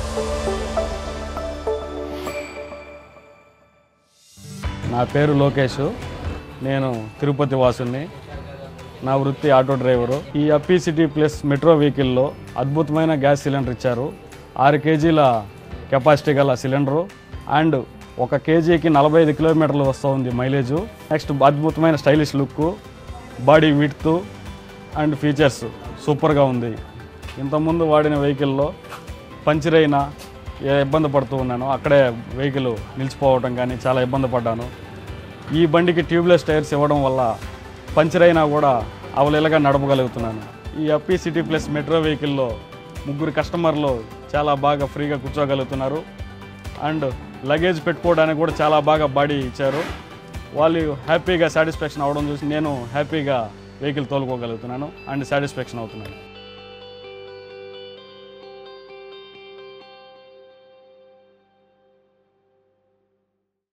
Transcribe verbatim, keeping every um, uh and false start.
నా పేరు లోకేష్. నేను తిరుపతి వాసుని. నా వృత్తి ఆటో డ్రైవరు. ఈ అప్పీ సిటీ ప్లస్ మెట్రో వెహికల్లో అద్భుతమైన గ్యాస్ సిలిండర్ ఇచ్చారు. ఆరు కేజీల కెపాసిటీ గల సిలిండరు అండ్ ఒక కేజీకి నలభై ఐదు కిలోమీటర్లు వస్తూ ఉంది మైలేజు. నెక్స్ట్ అద్భుతమైన stylish look, body width and features సూపర్గా ఉంది. ఇంతకుముందు వాడిన వెహికల్లో పంచర్ అయినా ఏ ఇబ్బంది పడుతూ ఉన్నాను, అక్కడే వెహికల్ నిలిచిపోవడం కానీ చాలా ఇబ్బంది పడ్డాను. ఈ బండికి ట్యూబ్లెస్ టైర్స్ ఇవ్వడం వల్ల పంచర్ అయినా కూడా అవలీలగా నడపగలుగుతున్నాను. ఈ అప్పీ సిటీ ప్లస్ మెట్రో వెహికల్లో ముగ్గురు కస్టమర్లు చాలా బాగా ఫ్రీగా కూర్చోగలుగుతున్నారు అండ్ లగేజ్ పెట్టుకోవడానికి కూడా చాలా బాగా బాడీ ఇచ్చారు. వాళ్ళు హ్యాపీగా సాటిస్ఫాక్షన్ అవ్వడం చూసి నేను హ్యాపీగా వెహికల్ తోలుకోగలుగుతున్నాను అండ్ సాటిస్ఫాక్షన్ అవుతున్నాను.